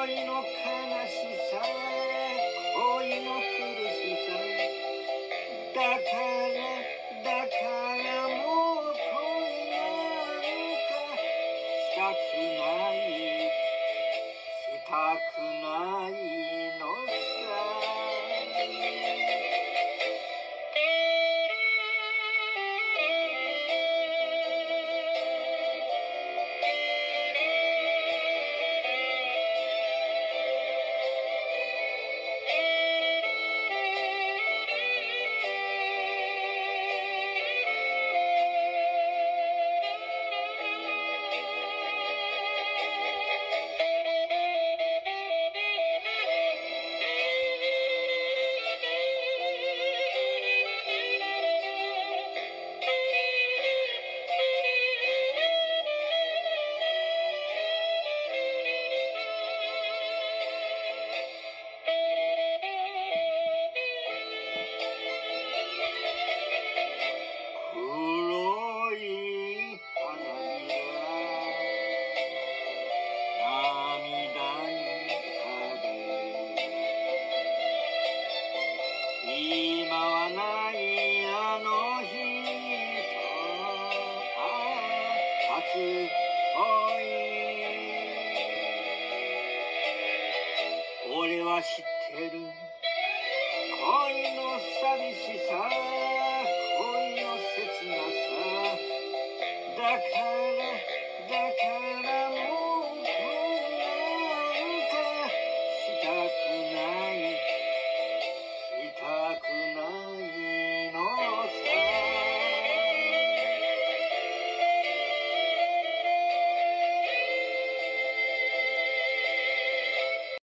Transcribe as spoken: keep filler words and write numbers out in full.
恋の悲しさ、恋の苦しさ、だからだからもう恋なんかしたくないしたくないのさ。黒い花びら涙に枯れ、今はないあの日と初恋、俺は知ってる恋の寂しさ。